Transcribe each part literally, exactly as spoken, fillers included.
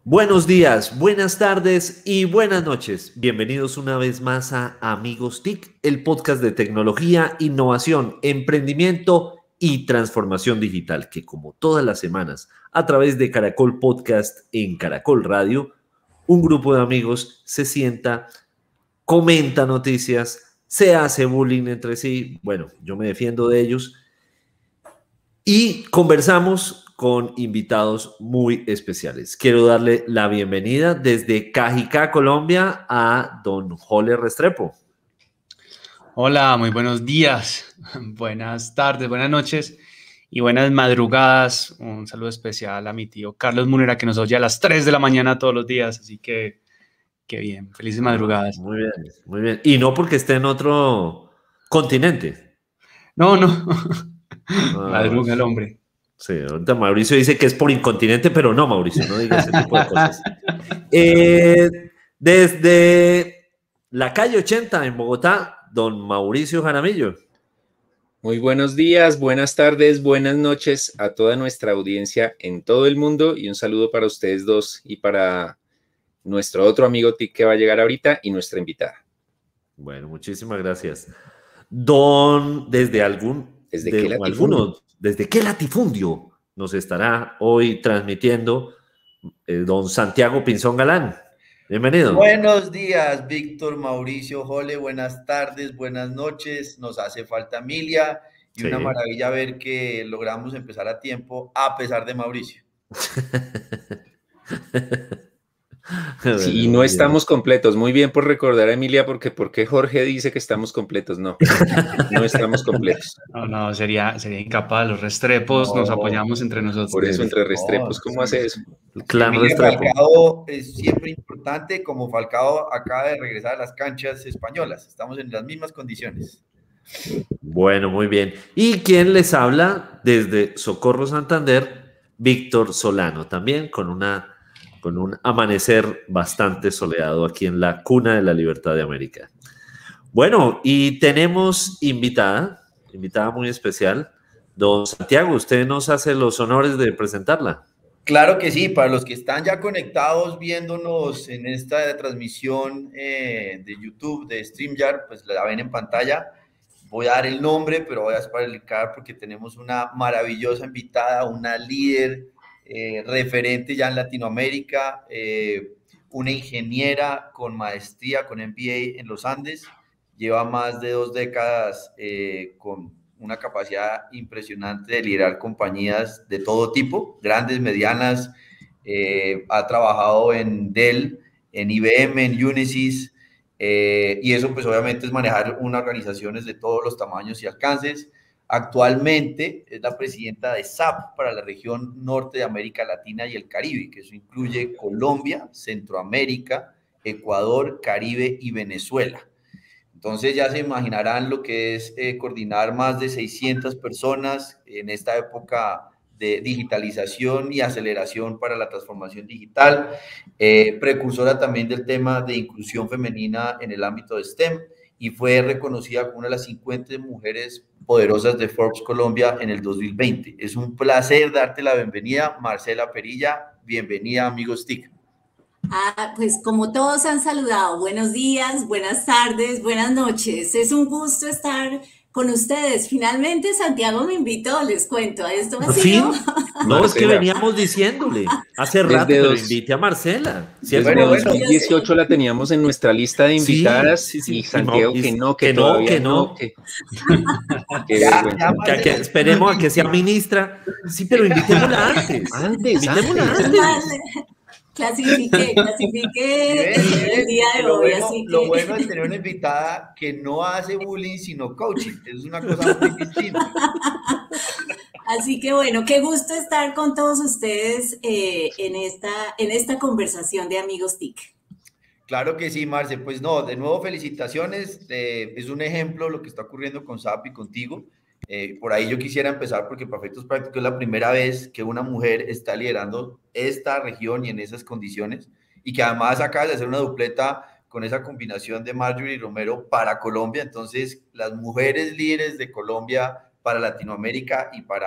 Buenos días, buenas tardes y buenas noches. Bienvenidos una vez más a Amigos T I C, el podcast de tecnología, innovación, emprendimiento y transformación digital, que como todas las semanas, a través de Caracol Podcast en Caracol Radio, un grupo de amigos se sienta, comenta noticias, se hace bullying entre sí, bueno, yo me defiendo de ellos, y conversamos con invitados muy especiales. Quiero darle la bienvenida desde Cajicá, Colombia, a don Jole Restrepo. Hola, muy buenos días, buenas tardes, buenas noches y buenas madrugadas. Un saludo especial a mi tío Carlos Munera, que nos oye a las tres de la mañana todos los días, así que qué bien, felices Ah, madrugadas. muy bien, muy bien. Y no porque esté en otro continente. No, no, Ah, madruga el hombre. sí, ahorita Mauricio dice que es por incontinente, pero no, Mauricio, no diga ese tipo de cosas. Eh, desde la calle ochenta en Bogotá, don Mauricio Jaramillo. Muy buenos días, buenas tardes, buenas noches a toda nuestra audiencia en todo el mundo y un saludo para ustedes dos y para nuestro otro amigo T I C que va a llegar ahorita y nuestra invitada. Bueno, muchísimas gracias. Don, desde algún, ¿Desde de, qué latifundio? alguno, desde qué latifundio nos estará hoy transmitiendo eh, don Santiago Pinzón Galán. Bienvenido. Buenos días, Víctor, Mauricio, Jole, buenas tardes, buenas noches. Nos hace falta Emilia y Sí. una maravilla ver que logramos empezar a tiempo a pesar de Mauricio. Sí, y no estamos completos. Muy bien por recordar a Emilia, porque ¿por qué Jorge dice que estamos completos? No, no estamos completos. No, no, sería, sería incapaz, los Restrepos No. nos apoyamos entre nosotros. Por eso, entre No, Restrepos, ¿cómo sí. hace eso? El clan Emilia Restrepo. Falcao es siempre importante, como Falcao acaba de regresar a las canchas españolas. Estamos en las mismas condiciones. Bueno, muy bien. ¿Y quién les habla desde Socorro, Santander? Víctor Solano, también con una con un amanecer bastante soleado aquí en la cuna de la libertad de América. Bueno, y tenemos invitada, invitada muy especial, don Santiago, usted nos hace los honores de presentarla. Claro que sí, para los que están ya conectados viéndonos en esta transmisión eh, de YouTube, de StreamYard, pues la ven en pantalla. Voy a dar el nombre, pero voy a explicar porque tenemos una maravillosa invitada, una líder eh, referente ya en Latinoamérica, eh, una ingeniera con maestría, con M B A en los Andes, lleva más de dos décadas eh, con una capacidad impresionante de liderar compañías de todo tipo, grandes, medianas, eh, ha trabajado en Dell, en I B M, en Unisys, eh, y eso pues obviamente es manejar unas organizaciones de todos los tamaños y alcances. Actualmente es la presidenta de S A P para la región norte de América Latina y el Caribe, que eso incluye Colombia, Centroamérica, Ecuador, Caribe y Venezuela. Entonces ya se imaginarán lo que es eh, coordinar más de seiscientas personas en esta época de digitalización y aceleración para la transformación digital, eh, precursora también del tema de inclusión femenina en el ámbito de STEM y fue reconocida como una de las cincuenta mujeres poderosas de Forbes Colombia en el dos mil veinte. Es un placer darte la bienvenida, Marcela Perilla. Bienvenida, amigos T I C. Ah, pues como todos han saludado, buenos días, buenas tardes, buenas noches. Es un gusto estar con ustedes. Finalmente Santiago me invitó, les cuento. Esto ha ¿Por sido... fin? No, es que veníamos diciéndole hace rato, pero dos, invite a Marcela. Desde ¿Cierto, dos mil dieciocho la teníamos en nuestra lista de invitadas, sí, sí, sí. y Santiago Y, que no, que, que no, todavía que no. no. Que... Qué vergüenza. Que, que esperemos a que sea ministra. Sí, pero invitémosla antes. Antes, invitémosla antes. antes. Clasifiqué, clasifiqué el, el día de lo hoy, bueno, así que... Lo bueno es tener una invitada que no hace bullying, sino coaching. Es una cosa muy distinta. Así que bueno, qué gusto estar con todos ustedes eh, en, esta, en esta conversación de Amigos T I C. Claro que sí, Marce. Pues no, de nuevo felicitaciones. Eh, es un ejemplo lo que está ocurriendo con S A P y contigo. Eh, por ahí yo quisiera empezar porque para efectos prácticos es la primera vez que una mujer está liderando esta región y en esas condiciones y que además acaba de hacer una dupleta con esa combinación de Marjorie Romero para Colombia. Entonces, las mujeres líderes de Colombia para Latinoamérica y para,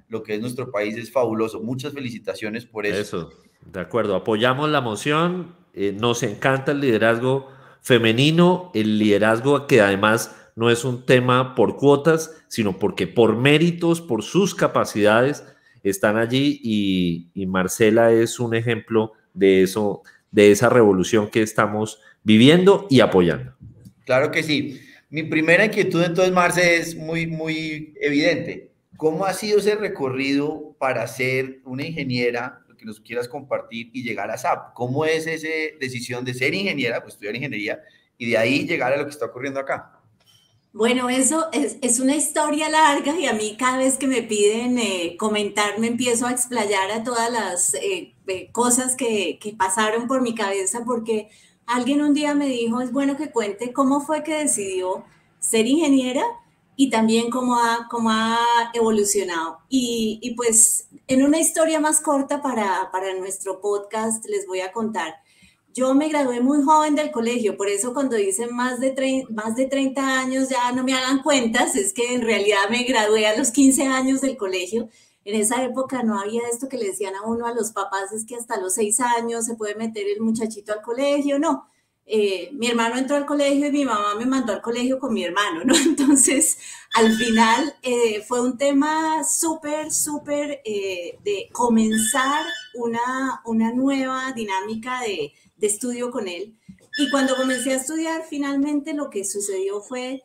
lo que es nuestro país es fabuloso. Muchas felicitaciones por eso. Eso, de acuerdo. Apoyamos la moción. Eh, nos encanta el liderazgo femenino, el liderazgo que además no es un tema por cuotas, sino porque por méritos, por sus capacidades, están allí y, y Marcela es un ejemplo de eso, de esa revolución que estamos viviendo y apoyando. Claro que sí. Mi primera inquietud entonces, Marce, es muy, muy evidente. ¿Cómo ha sido ese recorrido para ser una ingeniera, lo que nos quieras compartir, y llegar a S A P? ¿Cómo es esa decisión de ser ingeniera, pues estudiar ingeniería, y de ahí llegar a lo que está ocurriendo acá? Bueno, eso es, es una historia larga y a mí cada vez que me piden eh, comentar me empiezo a explayar a todas las eh, eh, cosas que, que pasaron por mi cabeza, porque alguien un día me dijo, es bueno que cuente cómo fue que decidió ser ingeniera y también cómo ha, cómo ha evolucionado. Y, y pues en una historia más corta para, para nuestro podcast les voy a contar. Yo me gradué muy joven del colegio, por eso cuando dicen más de, treinta, más de treinta años ya no me hagan cuentas, es que en realidad me gradué a los quince años del colegio. En esa época no había esto que le decían a uno a los papás, es que hasta los seis años se puede meter el muchachito al colegio, no. Eh, mi hermano entró al colegio y mi mamá me mandó al colegio con mi hermano, ¿no? Entonces, al final eh, fue un tema súper, súper eh, de comenzar una, una nueva dinámica de, de estudio con él. Y cuando comencé a estudiar, finalmente lo que sucedió fue,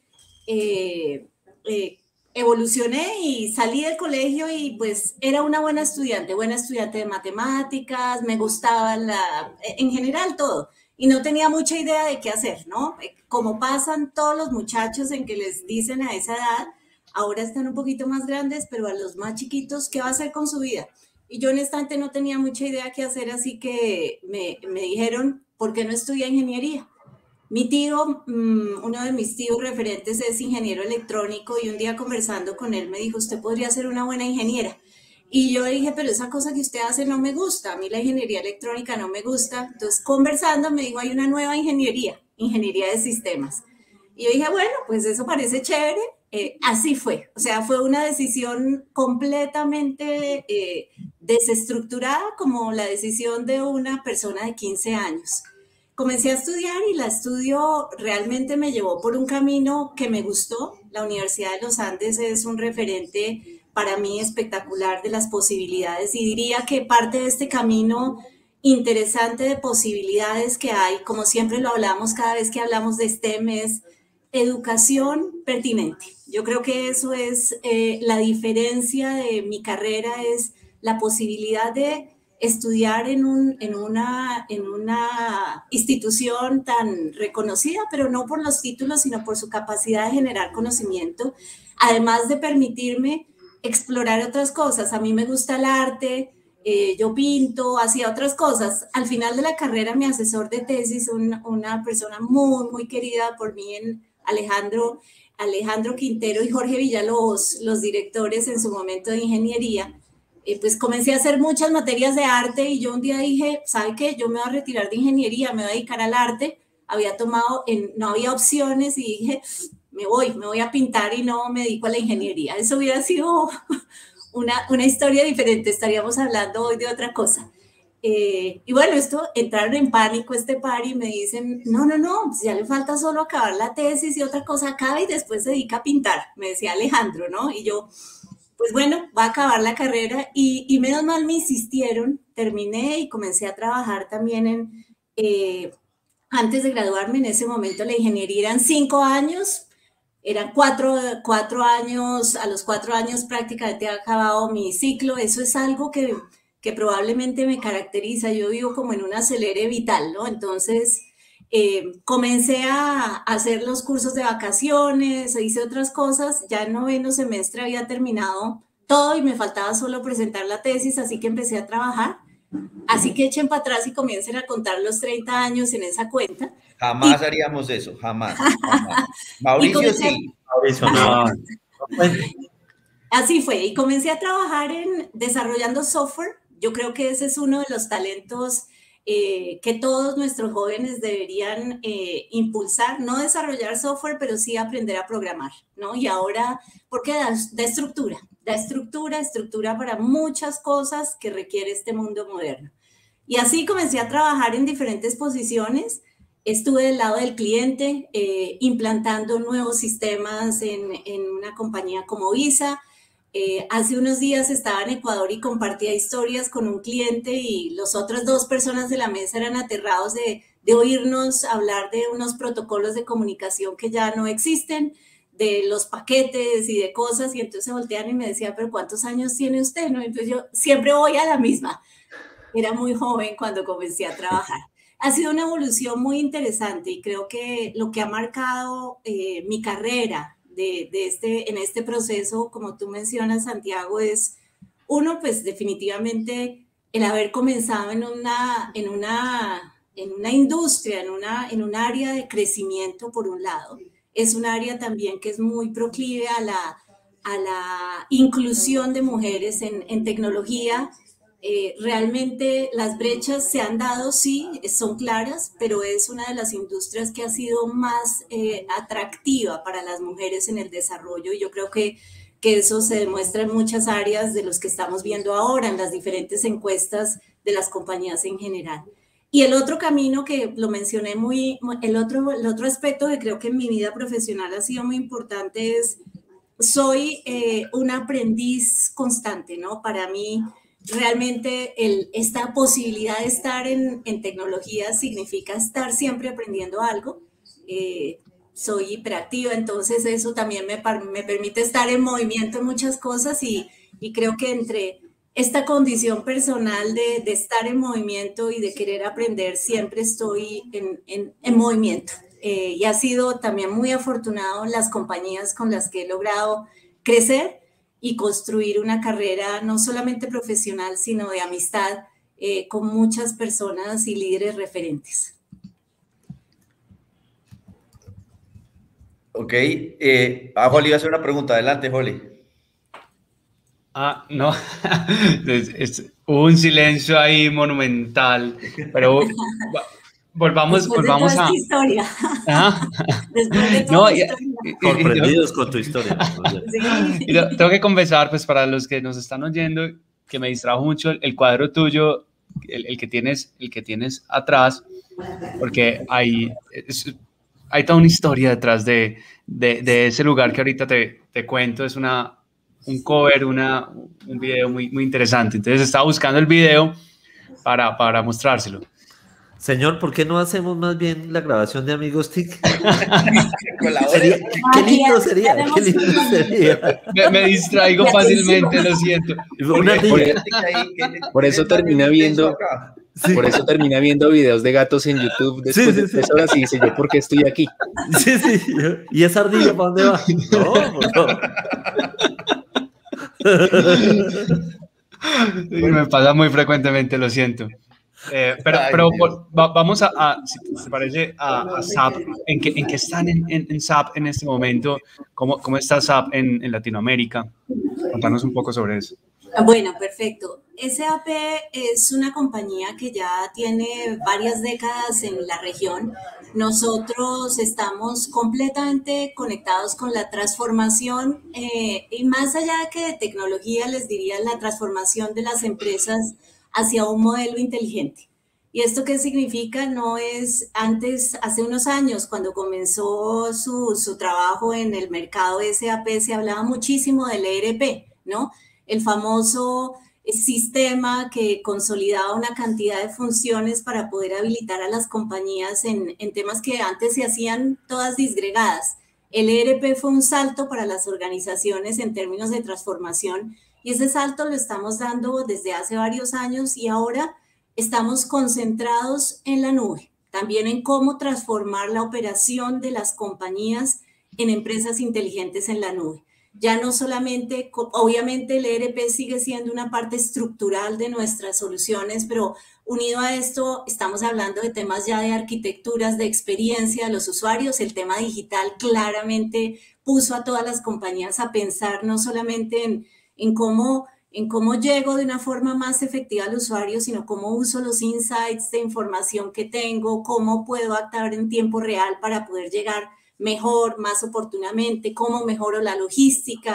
eh, eh, evolucioné y salí del colegio y pues era una buena estudiante, buena estudiante de matemáticas, me gustaba la, en general todo. Y no tenía mucha idea de qué hacer, ¿no? Como pasan todos los muchachos en que les dicen a esa edad, ahora están un poquito más grandes, pero a los más chiquitos, ¿qué va a hacer con su vida? Y yo honestamente no tenía mucha idea qué hacer, así que me, me dijeron, ¿por qué no estudia ingeniería? Mi tío, uno de mis tíos referentes es ingeniero electrónico y un día conversando con él me dijo, usted podría ser una buena ingeniera. Y yo dije, pero esa cosa que usted hace no me gusta, a mí la ingeniería electrónica no me gusta. Entonces, conversando, me dijo, hay una nueva ingeniería, ingeniería de sistemas. Y yo dije, bueno, pues eso parece chévere. Eh, así fue, o sea, fue una decisión completamente eh, desestructurada, como la decisión de una persona de quince años. Comencé a estudiar y la estudio realmente me llevó por un camino que me gustó. La Universidad de los Andes es un referente para mí espectacular de las posibilidades y diría que parte de este camino interesante de posibilidades que hay, como siempre lo hablamos cada vez que hablamos de STEM, es educación pertinente. Yo creo que eso es eh, la diferencia de mi carrera, es la posibilidad de estudiar en, un, en, una, en una institución tan reconocida, pero no por los títulos, sino por su capacidad de generar conocimiento, además de permitirme explorar otras cosas. A mí me gusta el arte, eh, yo pinto, hacía otras cosas. Al final de la carrera, mi asesor de tesis, un, una persona muy, muy querida por mí, en Alejandro, Alejandro Quintero y Jorge Villalobos, los directores en su momento de ingeniería, eh, pues comencé a hacer muchas materias de arte y yo un día dije, ¿sabe qué? Yo me voy a retirar de ingeniería, me voy a dedicar al arte. Había tomado, en, no había opciones y dije, me voy, me voy a pintar y no me dedico a la ingeniería. Eso hubiera sido una, una historia diferente, estaríamos hablando hoy de otra cosa. Eh, y bueno, esto, entraron en pánico este par y me dicen, no, no, no, ya le falta solo acabar la tesis y otra cosa acaba y después se dedica a pintar, me decía Alejandro, ¿no? Y yo, pues bueno, va a acabar la carrera y, y menos mal me insistieron, terminé y comencé a trabajar también en, eh, antes de graduarme, en ese momento la ingeniería eran cinco años, eran cuatro, cuatro años, a los cuatro años prácticamente he acabado mi ciclo. Eso es algo que, que probablemente me caracteriza, yo vivo como en un acelere vital, ¿no? Entonces eh, comencé a hacer los cursos de vacaciones, hice otras cosas, ya en noveno semestre había terminado todo y me faltaba solo presentar la tesis, así que empecé a trabajar. Así que echen para atrás y comiencen a contar los treinta años en esa cuenta. Jamás y... haríamos eso, jamás. jamás. Mauricio comencé... sí. Mauricio no. Así fue, y comencé a trabajar en desarrollando software. Yo creo que ese es uno de los talentos eh, que todos nuestros jóvenes deberían eh, impulsar, no desarrollar software, pero sí aprender a programar, ¿no? Y ahora, ¿por qué da, da estructura? da estructura, estructura para muchas cosas que requiere este mundo moderno. Y así comencé a trabajar en diferentes posiciones. Estuve del lado del cliente, eh, implantando nuevos sistemas en, en una compañía como Visa. Eh, hace unos días estaba en Ecuador y compartía historias con un cliente y las otras dos personas de la mesa eran aterrados de, de oírnos hablar de unos protocolos de comunicación que ya no existen, de los paquetes y de cosas, y entonces se voltean y me decían, pero ¿cuántos años tiene usted? ¿No? Entonces yo siempre voy a la misma. Era muy joven cuando comencé a trabajar. Ha sido una evolución muy interesante y creo que lo que ha marcado eh, mi carrera de, de este, en este proceso, como tú mencionas, Santiago, es uno, pues definitivamente el haber comenzado en una, en una, en una industria, en, una, en un área de crecimiento, por un lado. Es un área también que es muy proclive a la, a la inclusión de mujeres en, en tecnología. Eh, realmente las brechas se han dado, sí, son claras, pero es una de las industrias que ha sido más eh, atractiva para las mujeres en el desarrollo y yo creo que, que eso se demuestra en muchas áreas de los que estamos viendo ahora, en las diferentes encuestas de las compañías en general. Y el otro camino que lo mencioné muy, el otro, el otro aspecto que creo que en mi vida profesional ha sido muy importante es, soy eh, un aprendiz constante, ¿no? Para mí, realmente el, esta posibilidad de estar en, en tecnología significa estar siempre aprendiendo algo. Eh, soy hiperactiva, entonces eso también me, me permite estar en movimiento en muchas cosas y, y creo que entre esta condición personal de, de estar en movimiento y de querer aprender, siempre estoy en, en, en movimiento. Eh, y ha sido también muy afortunado en las compañías con las que he logrado crecer y construir una carrera no solamente profesional, sino de amistad eh, con muchas personas y líderes referentes. Ok, eh, a Holly iba a hacer una pregunta. Adelante, Holly. Ah, no, es, es un silencio ahí monumental, pero volvamos, Después volvamos de toda a... esta historia. ¿Ah? Después de toda no, la y, historia. Sorprendidos con tu historia. Sí. Y lo, tengo que confesar, pues para los que nos están oyendo, que me distrajo mucho el, el cuadro tuyo, el, el, que tienes, el que tienes atrás, porque hay, es, hay toda una historia detrás de, de, de ese lugar que ahorita te, te cuento. Es una, un cover, una, un video muy, muy interesante. Entonces estaba buscando el video para, para mostrárselo. Señor, ¿por qué no hacemos más bien la grabación de Amigos TIC? Sería, qué lindo sería, qué lindo sería. Me, me distraigo fácilmente, lo siento. Una por, por eso termina viendo, sí. por eso termina viendo videos de gatos en YouTube después sí, sí, de tres sí. horas y dice, ¿yo por qué estoy aquí? Sí, sí. ¿Y esa ardilla para dónde va? No, no. Me pasa muy frecuentemente, lo siento. Eh, pero Ay, pero por, va, vamos a, a, si te parece, a, a S A P. ¿En qué, en qué están en, en, en S A P en este momento? ¿Cómo, cómo está S A P en, en Latinoamérica? Contanos un poco sobre eso. Bueno, perfecto. S A P es una compañía que ya tiene varias décadas en la región. Nosotros estamos completamente conectados con la transformación eh, y más allá que de tecnología, les diría la transformación de las empresas hacia un modelo inteligente. ¿Y esto qué significa? No es antes, hace unos años, cuando comenzó su, su trabajo en el mercado S A P, se hablaba muchísimo del E R P, ¿no? El famoso sistema que consolidaba una cantidad de funciones para poder habilitar a las compañías en, en temas que antes se hacían todas disgregadas. El E R P fue un salto para las organizaciones en términos de transformación y ese salto lo estamos dando desde hace varios años y ahora estamos concentrados en la nube, también en cómo transformar la operación de las compañías en empresas inteligentes en la nube. Ya no solamente, obviamente el E R P sigue siendo una parte estructural de nuestras soluciones, pero unido a esto estamos hablando de temas ya de arquitecturas, de experiencia de los usuarios. El tema digital claramente puso a todas las compañías a pensar no solamente en en cómo, en cómo llego de una forma más efectiva al usuario, sino cómo uso los insights de información que tengo, cómo puedo actuar en tiempo real para poder llegar mejor, más oportunamente, cómo mejoro la logística.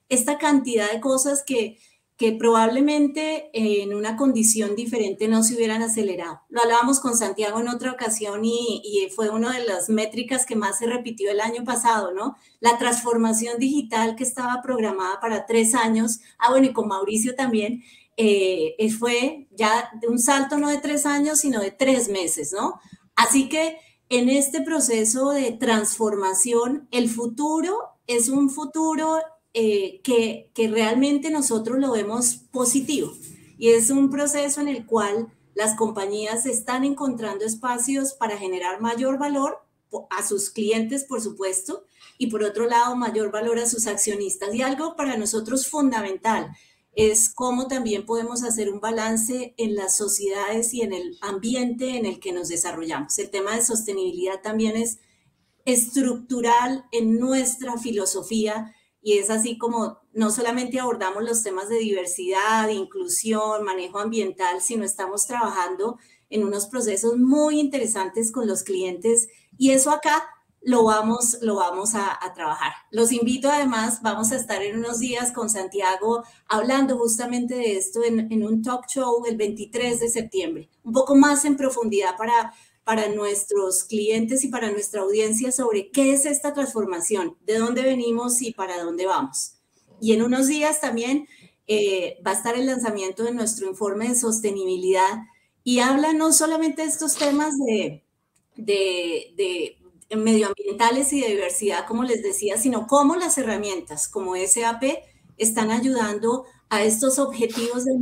esta cantidad de cosas que, que probablemente en una condición diferente no se hubieran acelerado. Lo hablábamos con Santiago en otra ocasión y, y fue una de las métricas que más se repitió el año pasado, ¿no? La transformación digital que estaba programada para tres años, ah, bueno, y con Mauricio también, eh, fue ya de un salto no de tres años, sino de tres meses, ¿no? Así que en este proceso de transformación, el futuro es un futuro Eh, que, que realmente nosotros lo vemos positivo y es un proceso en el cual las compañías están encontrando espacios para generar mayor valor a sus clientes, por supuesto, y por otro lado, mayor valor a sus accionistas. Y algo para nosotros fundamental es cómo también podemos hacer un balance en las sociedades y en el ambiente en el que nos desarrollamos. El tema de sostenibilidad también es estructural en nuestra filosofía. Y es así como no solamente abordamos los temas de diversidad, inclusión, manejo ambiental, sino estamos trabajando en unos procesos muy interesantes con los clientes y eso acá lo vamos, lo vamos a, a trabajar. Los invito además, vamos a estar en unos días con Santiago hablando justamente de esto en, en un talk show el veintitrés de septiembre, un poco más en profundidad para... para nuestros clientes y para nuestra audiencia sobre qué es esta transformación, de dónde venimos y para dónde vamos. Y en unos días también eh, va a estar el lanzamiento de nuestro informe de sostenibilidad y habla no solamente de estos temas de, de, de medioambientales y de diversidad, como les decía, sino cómo las herramientas como S A P están ayudando a estos objetivos de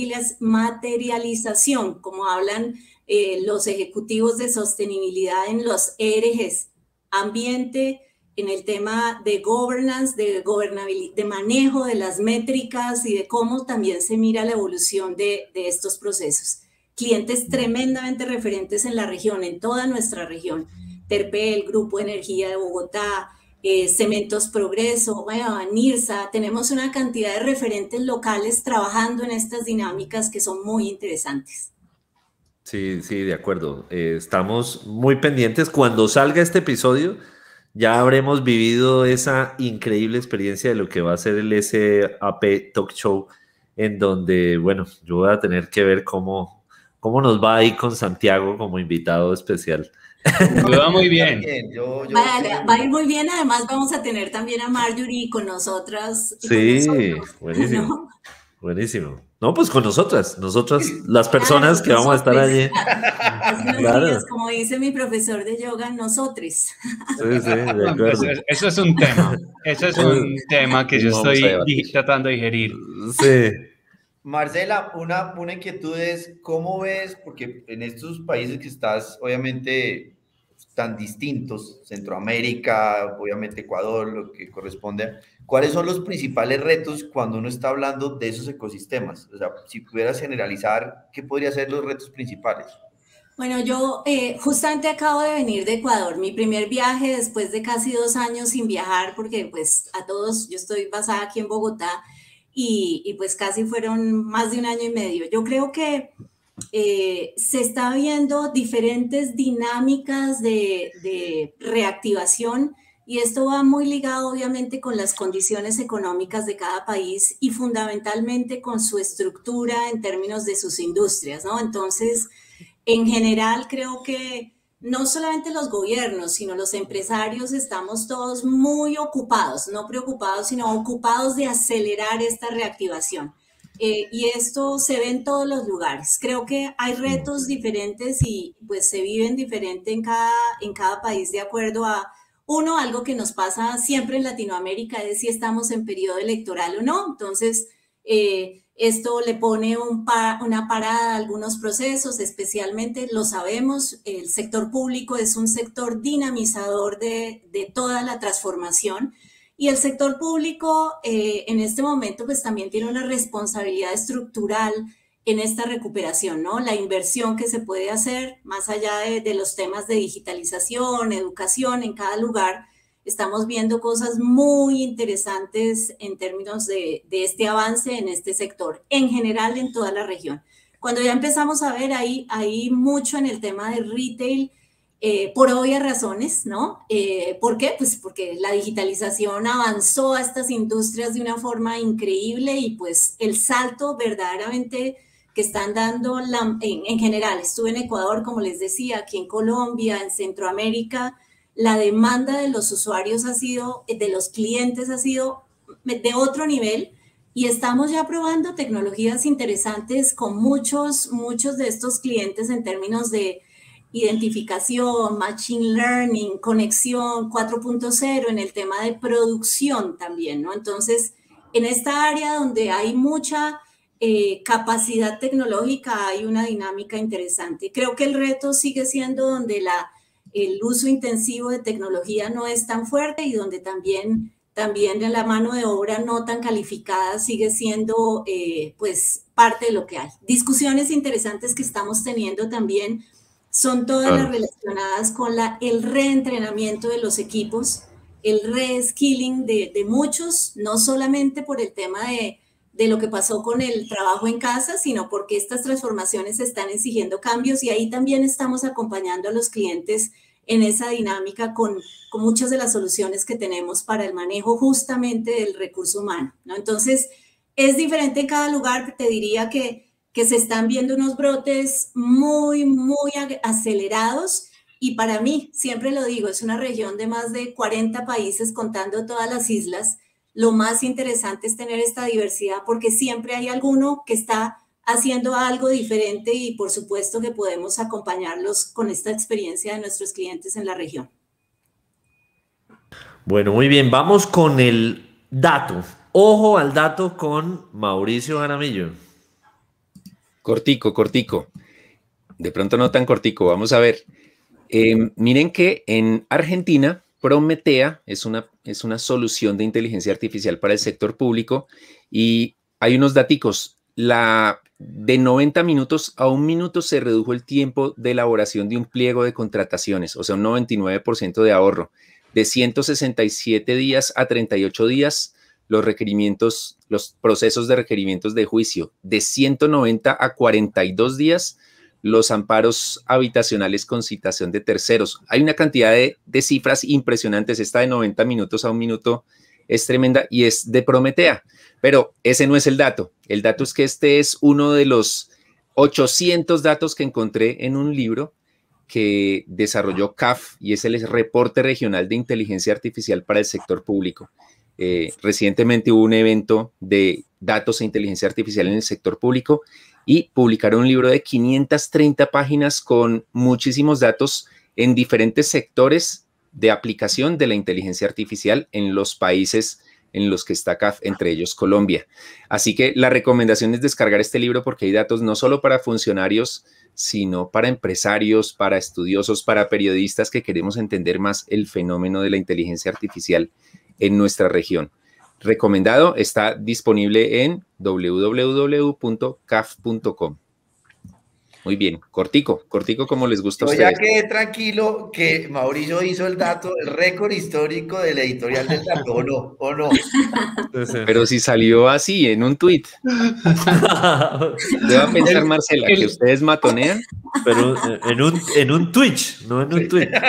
materialización, como hablan eh, los ejecutivos de sostenibilidad en los E R Gs, ambiente, en el tema de governance, de, gobernabilidad, de manejo de las métricas y de cómo también se mira la evolución de, de estos procesos. Clientes tremendamente referentes en la región, en toda nuestra región. Terpel, Grupo Energía de Bogotá, Eh, Cementos Progreso, bueno, NIRSA, tenemos una cantidad de referentes locales trabajando en estas dinámicas que son muy interesantes. Sí, sí, de acuerdo. Eh, estamos muy pendientes. Cuando salga este episodio, ya habremos vivido esa increíble experiencia de lo que va a ser el S A P Talk Show, en donde, bueno, yo voy a tener que ver cómo, cómo nos va ahí con Santiago como invitado especial. Va muy bien. Yo, yo, va, yo, va a ir muy bien. Además, vamos a tener también a Marjorie con nosotras. Sí, con nosotros, buenísimo. ¿no? Buenísimo. No, pues con nosotras, nosotras, las personas claro, que vamos a estar allí. Claro. Días, como dice mi profesor de yoga, nosotros. Sí, sí, de acuerdo. Eso, eso es un tema. Eso es un tema que yo estoy tratando de digerir. Sí. Marcela, una, una inquietud es, ¿cómo ves? Porque en estos países que estás, obviamente, tan distintos, Centroamérica, obviamente Ecuador, lo que corresponde, ¿cuáles son los principales retos cuando uno está hablando de esos ecosistemas? O sea, si pudieras generalizar, ¿qué podrían ser los retos principales? Bueno, yo eh, justamente acabo de venir de Ecuador, mi primer viaje después de casi dos años sin viajar, porque pues a todos, yo estoy basada aquí en Bogotá, Y, y pues casi fueron más de un año y medio. Yo creo que eh, se está viendo diferentes dinámicas de, de reactivación y esto va muy ligado obviamente con las condiciones económicas de cada país y fundamentalmente con su estructura en términos de sus industrias, ¿no? Entonces, en general creo que no solamente los gobiernos, sino los empresarios estamos todos muy ocupados, no preocupados, sino ocupados de acelerar esta reactivación. Eh, y esto se ve en todos los lugares. Creo que hay retos diferentes y pues se viven diferente en cada, en cada país de acuerdo a, uno, algo que nos pasa siempre en Latinoamérica es si estamos en periodo electoral o no. Entonces, eh, esto le pone un pa, una parada a algunos procesos, especialmente lo sabemos, el sector público es un sector dinamizador de, de toda la transformación y el sector público eh, en este momento pues también tiene una responsabilidad estructural en esta recuperación, ¿no? La inversión que se puede hacer más allá de, de los temas de digitalización, educación en cada lugar. Estamos viendo cosas muy interesantes en términos de, de este avance en este sector, en general en toda la región. Cuando ya empezamos a ver ahí, ahí mucho en el tema de retail eh, por obvias razones, ¿no? Eh, ¿Por qué? Pues porque la digitalización avanzó a estas industrias de una forma increíble y pues el salto verdaderamente que están dando la, en, en general. Estuve en Ecuador, como les decía, aquí en Colombia, en Centroamérica, la demanda de los usuarios ha sido, de los clientes ha sido de otro nivel y estamos ya probando tecnologías interesantes con muchos, muchos de estos clientes en términos de identificación, machine learning, conexión cuatro punto cero en el tema de producción también, ¿no? Entonces, en esta área donde hay mucha eh, capacidad tecnológica, hay una dinámica interesante. Creo que el reto sigue siendo donde la, el uso intensivo de tecnología no es tan fuerte y donde también, también la mano de obra no tan calificada sigue siendo, eh, pues, parte de lo que hay. Discusiones interesantes que estamos teniendo también son todas claro. las relacionadas con la, el reentrenamiento de los equipos, el reskilling de, de muchos, no solamente por el tema de, de lo que pasó con el trabajo en casa, sino porque estas transformaciones están exigiendo cambios y ahí también estamos acompañando a los clientes en esa dinámica con, con muchas de las soluciones que tenemos para el manejo justamente del recurso humano, ¿no? Entonces, es diferente en cada lugar, te diría que que se están viendo unos brotes muy, muy acelerados y para mí, siempre lo digo, es una región de más de cuarenta países contando todas las islas. Lo más interesante es tener esta diversidad porque siempre hay alguno que está haciendo algo diferente y por supuesto que podemos acompañarlos con esta experiencia de nuestros clientes en la región. Bueno, muy bien, vamos con el dato. Ojo al dato con Mauricio Jaramillo. Cortico, cortico. De pronto no tan cortico, vamos a ver. Eh, miren que en Argentina, Prometea es una, es una solución de inteligencia artificial para el sector público y hay unos daticos. La, de noventa minutos a un minuto se redujo el tiempo de elaboración de un pliego de contrataciones, o sea, un noventa y nueve por ciento de ahorro. De ciento sesenta y siete días a treinta y ocho días, los requerimientos, los procesos de requerimientos de juicio, de ciento noventa a cuarenta y dos días, los amparos habitacionales con citación de terceros. Hay una cantidad de, de cifras impresionantes. Esta de noventa minutos a un minuto es tremenda y es de Prometea, pero ese no es el dato. El dato es que este es uno de los ochocientos datos que encontré en un libro que desarrolló C A F y es el Reporte Regional de Inteligencia Artificial para el Sector Público. Eh, recientemente hubo un evento de datos e inteligencia artificial en el sector público y publicaron un libro de quinientas treinta páginas con muchísimos datos en diferentes sectores de aplicación de la inteligencia artificial en los países en los que está C A F, entre ellos Colombia. Así que la recomendación es descargar este libro porque hay datos no solo para funcionarios, sino para empresarios, para estudiosos, para periodistas que queremos entender más el fenómeno de la inteligencia artificial en nuestra región. Recomendado, está disponible en w w w punto c a f punto com. Muy bien, cortico, cortico como les gusta a ustedes. Yo ya quedé tranquilo que Mauricio hizo el dato, el récord histórico del editorial del dato, ¿o no? ¿O no? Pero si salió así, en un tuit. Deba pensar, Marcela, que ustedes matonean. Pero en un, en un Twitch, no en un tuit.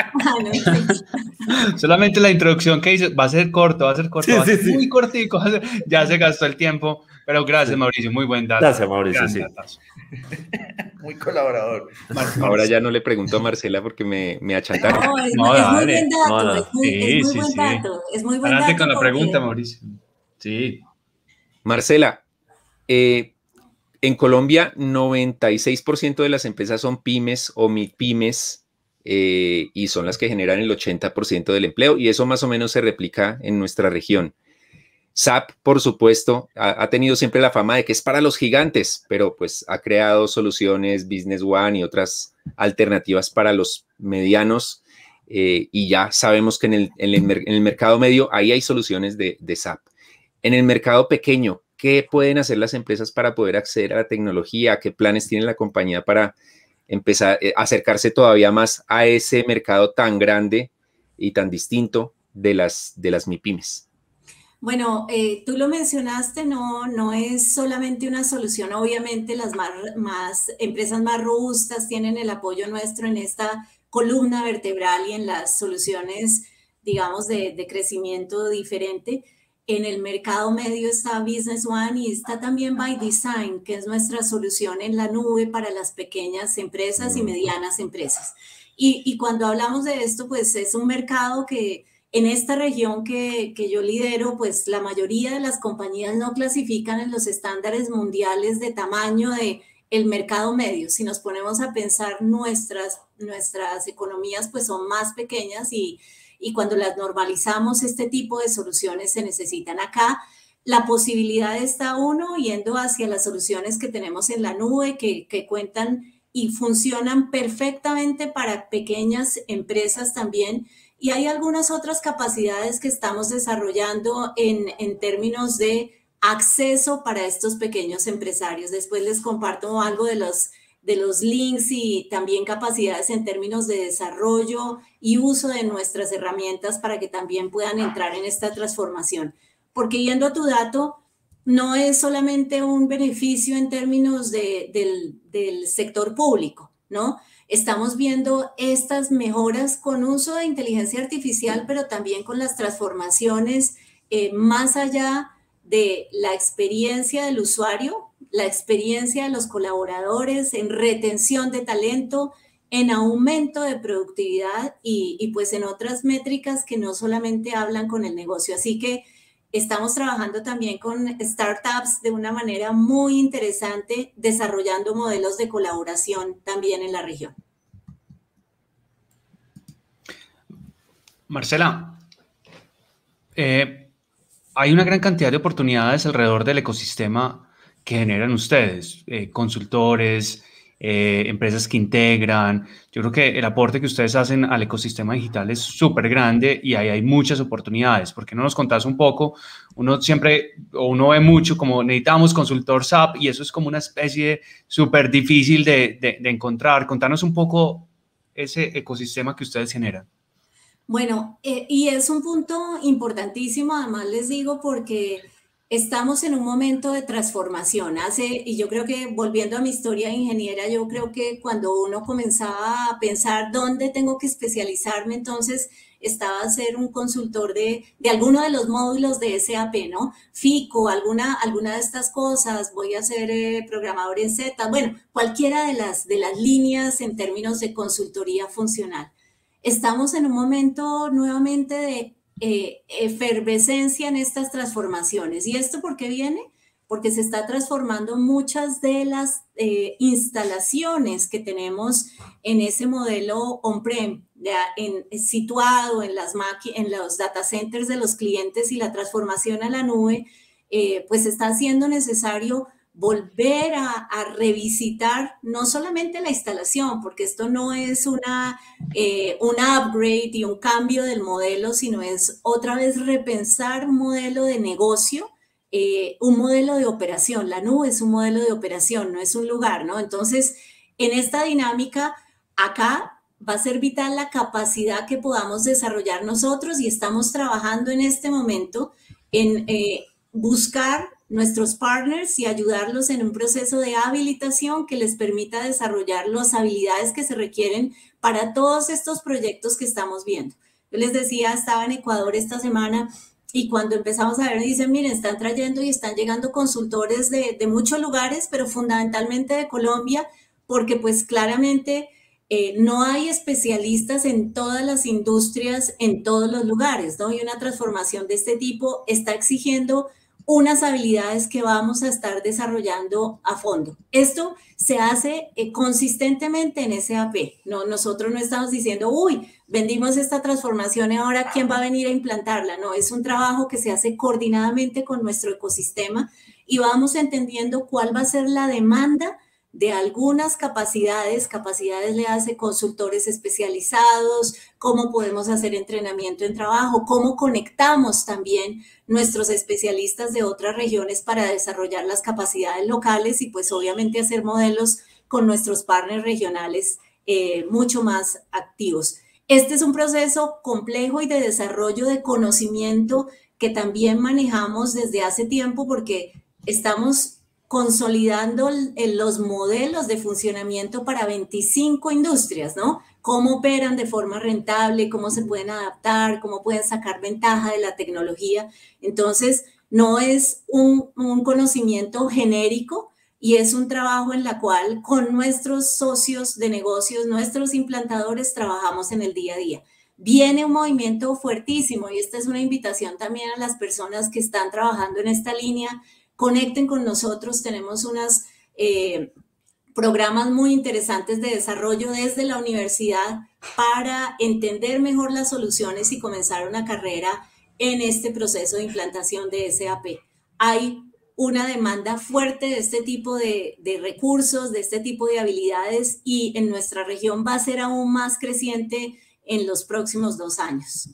Solamente la introducción que hizo, va a ser corto, va a ser corto, sí, va a ser sí, muy sí. cortico, ya se gastó el tiempo, pero gracias, sí. Mauricio, muy buen dato. Gracias, Mauricio, sí. Muy colaborador. Ahora ya no le pregunto a Marcela porque me, me achantaron. No, es, No, es dale. muy buen dato, No, no. es muy, Sí, es muy sí, buen sí. dato, es muy buen Adelante dato con la porque- pregunta, Mauricio. Sí. Marcela, eh, en Colombia noventa y seis por ciento de las empresas son pymes o mipymes eh, y son las que generan el ochenta por ciento del empleo y eso más o menos se replica en nuestra región. S A P, por supuesto, ha, ha tenido siempre la fama de que es para los gigantes, pero pues ha creado soluciones Business One y otras alternativas para los medianos eh, y ya sabemos que en el, en, el, en el mercado medio ahí hay soluciones de, de S A P. En el mercado pequeño, ¿qué pueden hacer las empresas para poder acceder a la tecnología? ¿Qué planes tiene la compañía para empezar a acercarse todavía más a ese mercado tan grande y tan distinto de las, de las MIPYMES? Bueno, eh, tú lo mencionaste, no, no es solamente una solución, obviamente las más, más empresas más robustas tienen el apoyo nuestro en esta columna vertebral y en las soluciones, digamos, de, de crecimiento diferente. En el mercado medio está Business One y está también By Design, que es nuestra solución en la nube para las pequeñas empresas y medianas empresas. Y, y cuando hablamos de esto, pues es un mercado que en esta región que, que yo lidero, pues la mayoría de las compañías no clasifican en los estándares mundiales de tamaño de el mercado medio. Si nos ponemos a pensar, nuestras, nuestras economías pues son más pequeñas y Y cuando las normalizamos, este tipo de soluciones se necesitan. Acá la posibilidad está uno yendo hacia las soluciones que tenemos en la nube, que, que cuentan y funcionan perfectamente para pequeñas empresas también. Y hay algunas otras capacidades que estamos desarrollando en, en términos de acceso para estos pequeños empresarios. Después les comparto algo de los de los links y también capacidades en términos de desarrollo y uso de nuestras herramientas para que también puedan entrar en esta transformación. Porque yendo a tu dato, no es solamente un beneficio en términos de, del, del sector público, ¿no? Estamos viendo estas mejoras con uso de inteligencia artificial, pero también con las transformaciones eh, más allá de la experiencia del usuario, la experiencia de los colaboradores, en retención de talento, en aumento de productividad y, y pues en otras métricas que no solamente hablan con el negocio. Así que estamos trabajando también con startups de una manera muy interesante, desarrollando modelos de colaboración también en la región. Marcela, eh, hay una gran cantidad de oportunidades alrededor del ecosistema que generan ustedes, eh, consultores, eh, empresas que integran. Yo creo que el aporte que ustedes hacen al ecosistema digital es súper grande y ahí hay muchas oportunidades. ¿Por qué no nos contás un poco? Uno siempre, o uno ve mucho como necesitamos consultor S A P y eso es como una especie súper difícil de, de, de encontrar. Contanos un poco ese ecosistema que ustedes generan. Bueno, eh, y es un punto importantísimo, además les digo, porque estamos en un momento de transformación. Hace, y yo creo que volviendo a mi historia de ingeniera, yo creo que cuando uno comenzaba a pensar dónde tengo que especializarme, entonces estaba a ser un consultor de, de alguno de los módulos de S A P, ¿no? FICO, alguna, alguna de estas cosas, voy a ser eh, programador en Z, bueno, cualquiera de las, de las líneas en términos de consultoría funcional. Estamos en un momento nuevamente de Eh, efervescencia en estas transformaciones. ¿Y esto por qué viene? Porque se está transformando muchas de las eh, instalaciones que tenemos en ese modelo on-prem, en, situado en, las en los data centers de los clientes, y la transformación a la nube, eh, pues está siendo necesario volver a, a revisitar no solamente la instalación, porque esto no es una, eh, un upgrade y un cambio del modelo, sino es otra vez repensar un modelo de negocio, eh, un modelo de operación. La nube es un modelo de operación, no es un lugar, ¿no? Entonces, en esta dinámica, acá va a ser vital la capacidad que podamos desarrollar nosotros y estamos trabajando en este momento en eh, buscar nuestros partners y ayudarlos en un proceso de habilitación que les permita desarrollar las habilidades que se requieren para todos estos proyectos que estamos viendo. Yo les decía, estaba en Ecuador esta semana y cuando empezamos a ver, me dicen, miren, están trayendo y están llegando consultores de, de muchos lugares, pero fundamentalmente de Colombia, porque pues claramente eh, no hay especialistas en todas las industrias, en todos los lugares, ¿no? Y una transformación de este tipo está exigiendo unas habilidades que vamos a estar desarrollando a fondo. Esto se hace eh, consistentemente en S A P. No, nosotros no estamos diciendo, uy, vendimos esta transformación y ahora ¿quién va a venir a implantarla? No, es un trabajo que se hace coordinadamente con nuestro ecosistema y vamos entendiendo cuál va a ser la demanda de algunas capacidades, capacidades le hace consultores especializados, cómo podemos hacer entrenamiento en trabajo, cómo conectamos también nuestros especialistas de otras regiones para desarrollar las capacidades locales y pues obviamente hacer modelos con nuestros partners regionales eh, mucho más activos. Este es un proceso complejo y de desarrollo de conocimiento que también manejamos desde hace tiempo porque estamos consolidando el, los modelos de funcionamiento para veinticinco industrias, ¿no? Cómo operan de forma rentable, cómo se pueden adaptar, cómo pueden sacar ventaja de la tecnología. Entonces, no es un, un conocimiento genérico y es un trabajo en la cual con nuestros socios de negocios, nuestros implantadores, trabajamos en el día a día. Viene un movimiento fuertísimo y esta es una invitación también a las personas que están trabajando en esta línea. Conecten con nosotros, tenemos unos eh, programas muy interesantes de desarrollo desde la universidad para entender mejor las soluciones y comenzar una carrera en este proceso de implantación de S A P. Hay una demanda fuerte de este tipo de, de recursos, de este tipo de habilidades y en nuestra región va a ser aún más creciente en los próximos dos años.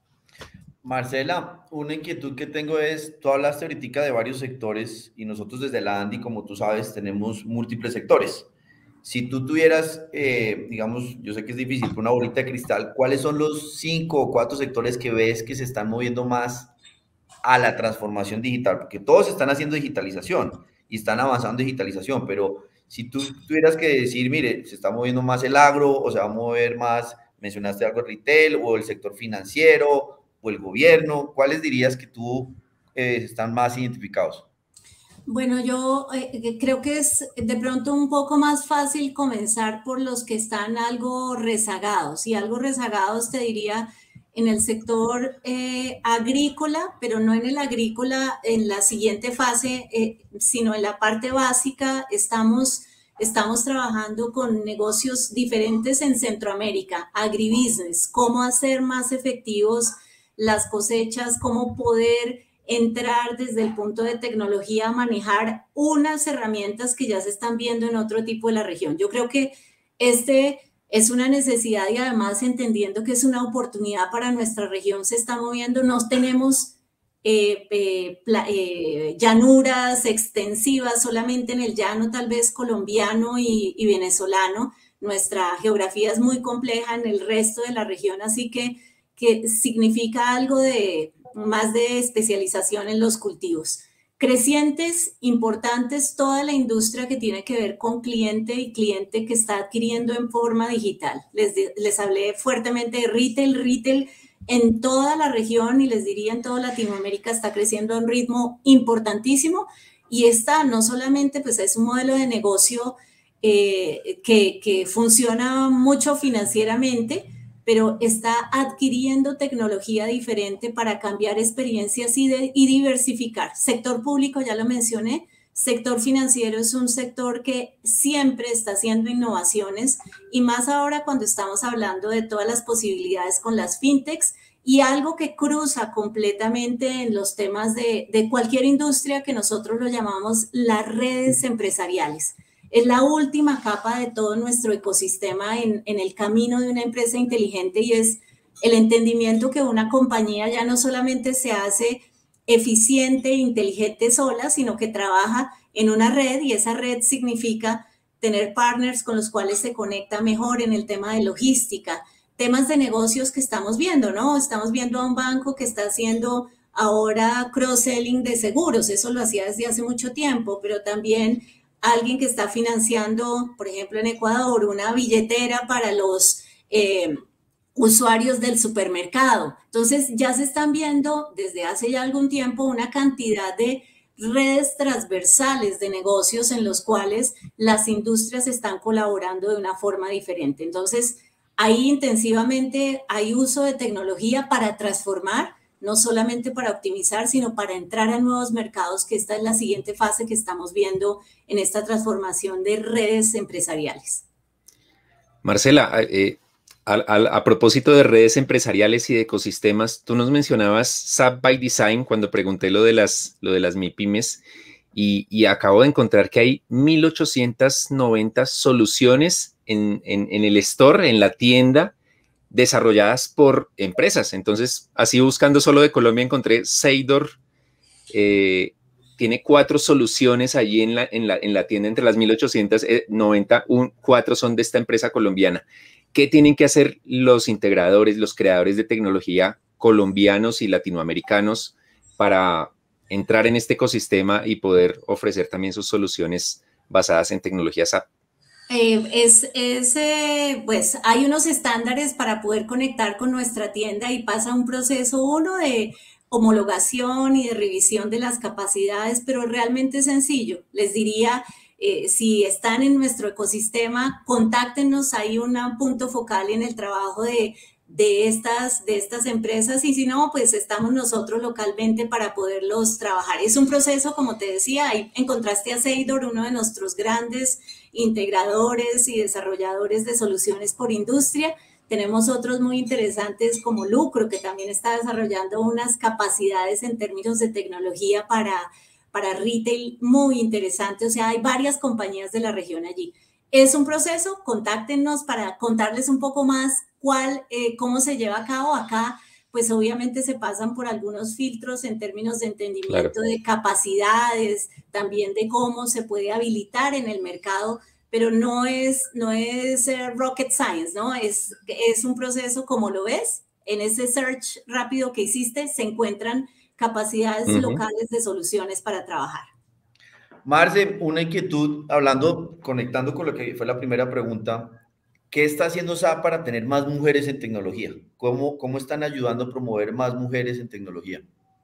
Marcela, una inquietud que tengo es, tú hablaste ahorita de varios sectores y nosotros desde la ANDI, como tú sabes, tenemos múltiples sectores. Si tú tuvieras, eh, digamos, yo sé que es difícil, pero una bolita de cristal, ¿cuáles son los cinco o cuatro sectores que ves que se están moviendo más a la transformación digital? Porque todos están haciendo digitalización y están avanzando en digitalización, pero si tú tuvieras que decir, mire, se está moviendo más el agro o se va a mover más, mencionaste algo de retail o el sector financiero o el gobierno, ¿cuáles dirías que tú eh, están más identificados? Bueno, yo eh, creo que es de pronto un poco más fácil comenzar por los que están algo rezagados. Y algo rezagados te diría en el sector eh, agrícola, pero no en el agrícola en la siguiente fase, eh, sino en la parte básica. Estamos, estamos trabajando con negocios diferentes en Centroamérica, agribusiness, cómo hacer más efectivos las cosechas, cómo poder entrar desde el punto de tecnología a manejar unas herramientas que ya se están viendo en otro tipo de la región. Yo creo que este es una necesidad y además entendiendo que es una oportunidad para nuestra región, se está moviendo. No tenemos eh, eh, eh, llanuras extensivas solamente en el llano tal vez colombiano y, y venezolano. Nuestra geografía es muy compleja en el resto de la región, así que que significa algo de más de especialización en los cultivos. Crecientes, importantes, toda la industria que tiene que ver con cliente y cliente que está adquiriendo en forma digital. Les, les hablé fuertemente de retail, retail en toda la región y les diría en toda Latinoamérica está creciendo a un ritmo importantísimo y esta no solamente pues es un modelo de negocio eh, que, que funciona mucho financieramente, pero está adquiriendo tecnología diferente para cambiar experiencias y, de, y diversificar. Sector público, ya lo mencioné, sector financiero es un sector que siempre está haciendo innovaciones y más ahora cuando estamos hablando de todas las posibilidades con las fintechs y algo que cruza completamente en los temas de, de cualquier industria que nosotros lo llamamos las redes empresariales. Es la última capa de todo nuestro ecosistema en, en el camino de una empresa inteligente y es el entendimiento que una compañía ya no solamente se hace eficiente e inteligente sola, sino que trabaja en una red y esa red significa tener partners con los cuales se conecta mejor en el tema de logística, temas de negocios que estamos viendo, ¿no? Estamos viendo a un banco que está haciendo ahora cross-selling de seguros, eso lo hacía desde hace mucho tiempo, pero también alguien que está financiando, por ejemplo, en Ecuador, una billetera para los eh, usuarios del supermercado. Entonces, ya se están viendo desde hace ya algún tiempo una cantidad de redes transversales de negocios en los cuales las industrias están colaborando de una forma diferente. Entonces, ahí intensivamente hay uso de tecnología para transformar, no solamente para optimizar, sino para entrar a nuevos mercados, que esta es la siguiente fase que estamos viendo en esta transformación de redes empresariales. Marcela, eh, a, a, a propósito de redes empresariales y de ecosistemas, tú nos mencionabas S A P by Design cuando pregunté lo de las, lo de las MIPYMES y, y acabo de encontrar que hay mil ochocientas noventa soluciones en, en, en el store, en la tienda, desarrolladas por empresas. Entonces, así buscando solo de Colombia encontré Seidor, eh, tiene cuatro soluciones allí en la, en la, en la tienda entre las mil ochocientas noventa, un, cuatro son de esta empresa colombiana. ¿Qué tienen que hacer los integradores, los creadores de tecnología colombianos y latinoamericanos para entrar en este ecosistema y poder ofrecer también sus soluciones basadas en tecnologías S A P? Eh, es, es eh, pues hay unos estándares para poder conectar con nuestra tienda y pasa un proceso, uno de homologación y de revisión de las capacidades, pero realmente es sencillo. Les diría, eh, si están en nuestro ecosistema, contáctenos, hay un punto focal en el trabajo de, de, estas, de estas empresas y si no, pues estamos nosotros localmente para poderlos trabajar. Es un proceso, como te decía, ahí encontraste a Seidor, uno de nuestros grandes integradores y desarrolladores de soluciones por industria. Tenemos otros muy interesantes como Lucro, que también está desarrollando unas capacidades en términos de tecnología para, para retail muy interesante. O sea, hay varias compañías de la región allí. Es un proceso, contáctenos para contarles un poco más cuál, eh, cómo se lleva a cabo acá. Pues obviamente se pasan por algunos filtros en términos de entendimiento, claro, de capacidades, también de cómo se puede habilitar en el mercado, pero no es, no es uh, rocket science, ¿no? Es, es un proceso como lo ves, en ese search rápido que hiciste se encuentran capacidades uh-huh. locales de soluciones para trabajar. Marce, una inquietud, hablando, conectando con lo que fue la primera pregunta, ¿qué está haciendo S A P para tener más mujeres en tecnología? ¿Cómo, cómo están ayudando a promover más mujeres en tecnología?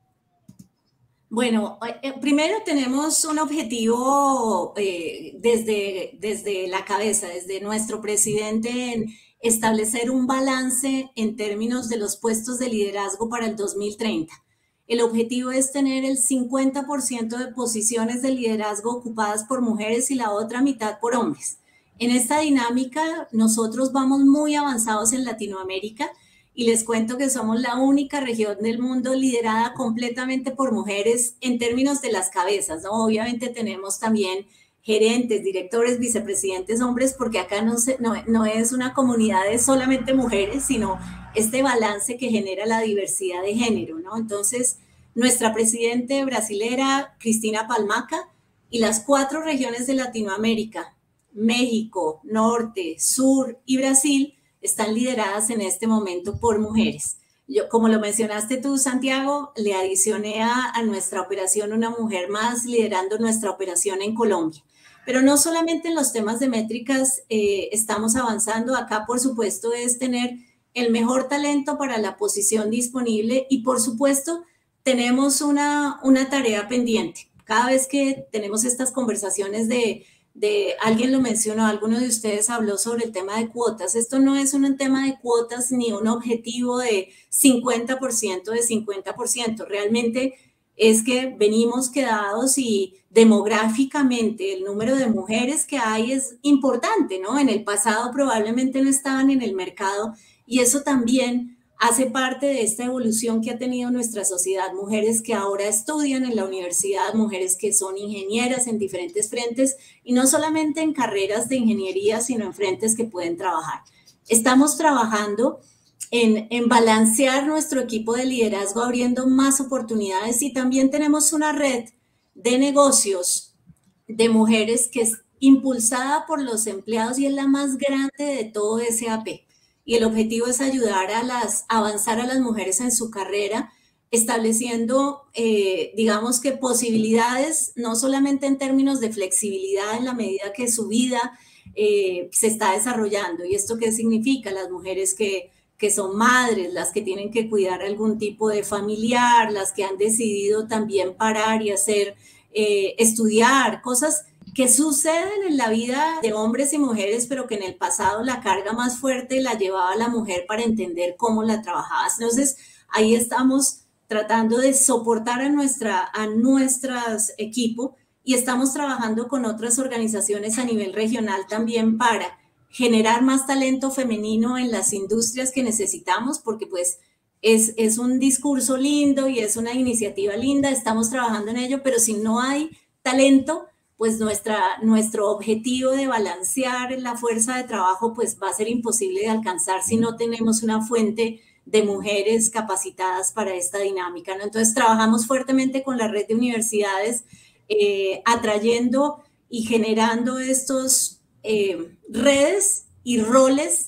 Bueno, eh, primero tenemos un objetivo eh, desde, desde la cabeza, desde nuestro presidente, en establecer un balance en términos de los puestos de liderazgo para el dos mil treinta. El objetivo es tener el cincuenta por ciento de posiciones de liderazgo ocupadas por mujeres y la otra mitad por hombres. En esta dinámica, nosotros vamos muy avanzados en Latinoamérica y les cuento que somos la única región del mundo liderada completamente por mujeres en términos de las cabezas, ¿no? Obviamente tenemos también gerentes, directores, vicepresidentes hombres, porque acá no, se, no, no es una comunidad de solamente mujeres, sino este balance que genera la diversidad de género, ¿no? Entonces, nuestra presidente brasilera, Cristina Palmaca, y las cuatro regiones de Latinoamérica, México, Norte, Sur y Brasil, están lideradas en este momento por mujeres. Yo, como lo mencionaste tú, Santiago, le adicioné a, a nuestra operación una mujer más liderando nuestra operación en Colombia. Pero no solamente en los temas de métricas eh, estamos avanzando. Acá, por supuesto, es tener el mejor talento para la posición disponible y, por supuesto, tenemos una, una tarea pendiente. Cada vez que tenemos estas conversaciones de de alguien lo mencionó, alguno de ustedes habló sobre el tema de cuotas. Esto no es un tema de cuotas ni un objetivo de cincuenta por ciento de cincuenta por ciento. Realmente es que venimos quedados y demográficamente el número de mujeres que hay es importante, ¿no? En el pasado probablemente no estaban en el mercado y eso también hace parte de esta evolución que ha tenido nuestra sociedad. Mujeres que ahora estudian en la universidad, mujeres que son ingenieras en diferentes frentes y no solamente en carreras de ingeniería, sino en frentes que pueden trabajar. Estamos trabajando en, en balancear nuestro equipo de liderazgo, abriendo más oportunidades y también tenemos una red de negocios de mujeres que es impulsada por los empleados y es la más grande de todo S A P. Y el objetivo es ayudar a las, avanzar a las mujeres en su carrera, estableciendo, eh, digamos que posibilidades, no solamente en términos de flexibilidad en la medida que su vida eh, se está desarrollando. ¿Y esto qué significa? Las mujeres que, que son madres, las que tienen que cuidar algún tipo de familiar, las que han decidido también parar y hacer, eh, estudiar, cosas que suceden en la vida de hombres y mujeres, pero que en el pasado la carga más fuerte la llevaba la mujer para entender cómo la trabajaba. Entonces, ahí estamos tratando de soportar a nuestra a nuestros equipo y estamos trabajando con otras organizaciones a nivel regional también para generar más talento femenino en las industrias que necesitamos, porque pues es, es un discurso lindo y es una iniciativa linda, estamos trabajando en ello, pero si no hay talento, pues nuestra, nuestro objetivo de balancear la fuerza de trabajo pues va a ser imposible de alcanzar si no tenemos una fuente de mujeres capacitadas para esta dinámica, ¿no? Entonces trabajamos fuertemente con la red de universidades, eh, atrayendo y generando estos eh, redes y roles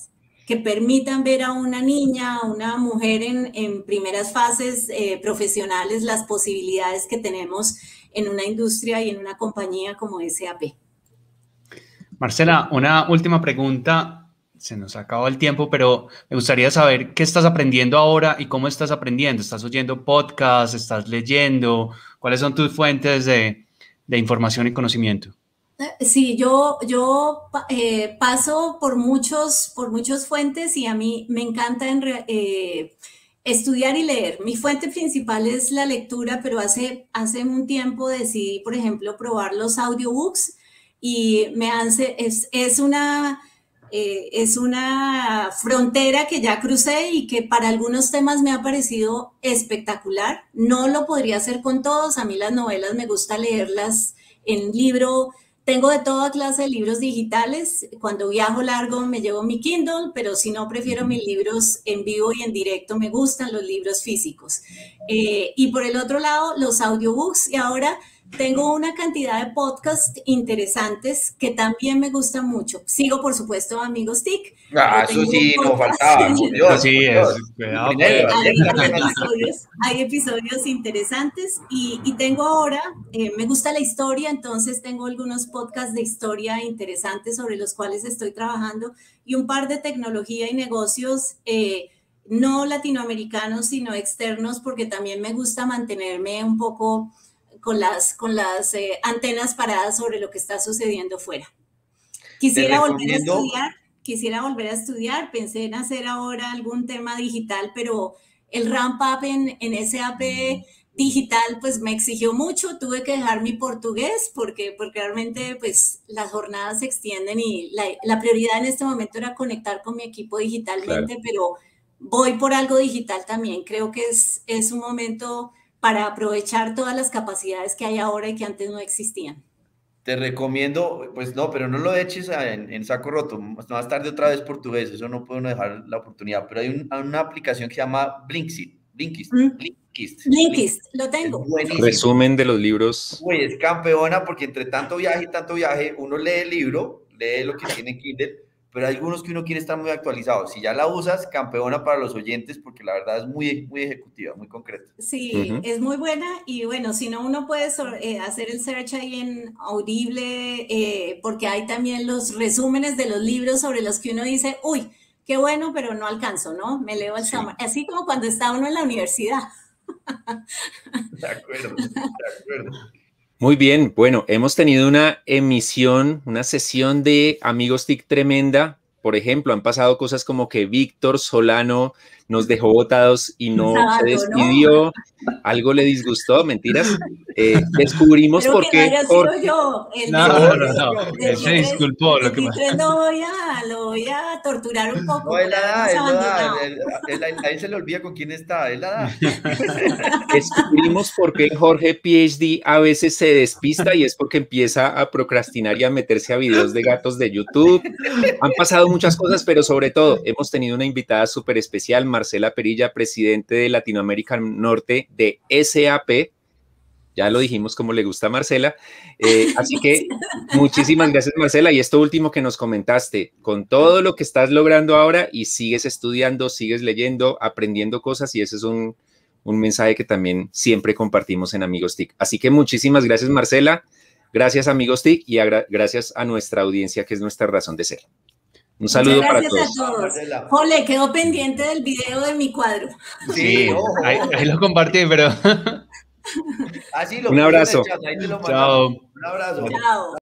que permitan ver a una niña, a una mujer en, en primeras fases eh, profesionales, las posibilidades que tenemos en una industria y en una compañía como S A P. Marcela, una última pregunta. Se nos acabó el tiempo, pero me gustaría saber qué estás aprendiendo ahora y cómo estás aprendiendo. ¿Estás oyendo podcasts? ¿Estás leyendo? ¿Cuáles son tus fuentes de, de información y conocimiento? Sí, yo, yo eh, paso por muchos, por muchas fuentes y a mí me encanta en, eh, estudiar y leer. Mi fuente principal es la lectura, pero hace, hace un tiempo decidí, por ejemplo, probar los audiobooks y me hace, es, es una... Eh, es una frontera que ya crucé y que para algunos temas me ha parecido espectacular. No lo podría hacer con todos. A mí las novelas me gusta leerlas en libro. Tengo de toda clase de libros digitales. Cuando viajo largo me llevo mi Kindle, pero si no, prefiero mis libros en vivo y en directo. Me gustan los libros físicos. Eh, y por el otro lado, los audiobooks. Y ahora tengo una cantidad de podcasts interesantes que también me gustan mucho. Sigo, por supuesto, Amigos TIC. Ah, eso sí, no faltaba. Por Dios, eso sí por Dios. es. Cuidado, Hay, hay, episodios, hay episodios interesantes y, y tengo ahora, eh, me gusta la historia, entonces tengo algunos podcasts de historia interesantes sobre los cuales estoy trabajando y un par de tecnología y negocios eh, no latinoamericanos, sino externos, porque también me gusta mantenerme un poco con las, con las eh, antenas paradas sobre lo que está sucediendo fuera. Quisiera volver a estudiar, quisiera volver a estudiar, pensé en hacer ahora algún tema digital, pero el ramp up en, en S A P digital pues me exigió mucho, tuve que dejar mi portugués porque, porque realmente pues las jornadas se extienden y la, la prioridad en este momento era conectar con mi equipo digitalmente, claro. Pero voy por algo digital también, creo que es, es un momento para aprovechar todas las capacidades que hay ahora y que antes no existían. Te recomiendo, pues no, pero no lo eches en, en saco roto, más tarde otra vez portugués, eso no puedo dejar la oportunidad, pero hay un, una aplicación que se llama Blinkist, Blinkist, ¿Mm? Blinkist, Blinkist, lo tengo. Resumen de los libros. Uy, es campeona porque entre tanto viaje y tanto viaje, uno lee el libro, lee lo que tiene Kindle, pero hay algunos que uno quiere estar muy actualizado. Si ya la usas, campeona para los oyentes, porque la verdad es muy, muy ejecutiva, muy concreta. Sí, uh-huh. Es muy buena y bueno, si no, uno puede eh, hacer el search ahí en Audible, eh, porque hay también los resúmenes de los libros sobre los que uno dice, uy, qué bueno, pero no alcanzo, ¿no? Me leo el sí. Summer. Así como cuando está uno en la universidad. De acuerdo, de acuerdo. Muy bien, bueno, hemos tenido una emisión, una sesión de Amigos TIC tremenda. Por ejemplo, han pasado cosas como que Víctor Solano nos dejó botados y no Sábado, se despidió, ¿no? Algo le disgustó, mentiras. Eh, descubrimos Pero por que qué. No, Jorge... yo. El no, no, no, no, él se disculpó. Lo que más... lo, voy a, lo voy a torturar un poco. No, él la da, él la da, él, él, él, a él se le olvida con quién está, él la da. Descubrimos por qué Jorge P H D a veces se despista y es porque empieza a procrastinar y a meterse a videos de gatos de YouTube. Han pasado muchas cosas, pero sobre todo hemos tenido una invitada súper especial, Marcela Perilla, presidente de Latinoamérica Norte de S A P. Ya lo dijimos como le gusta a Marcela. Eh, así que muchísimas gracias, Marcela. Y esto último que nos comentaste, con todo lo que estás logrando ahora y sigues estudiando, sigues leyendo, aprendiendo cosas, y ese es un, un mensaje que también siempre compartimos en Amigos TIC. Así que muchísimas gracias, Marcela. Gracias, Amigos TIC, y a, gracias a nuestra audiencia, que es nuestra razón de ser. Un saludo para todos. Gracias a todos. Jole, quedó pendiente del video de mi cuadro. Sí, ahí, ahí lo compartí, pero... Así lo un abrazo. Chat, ahí te lo Chao. Un abrazo. Chao.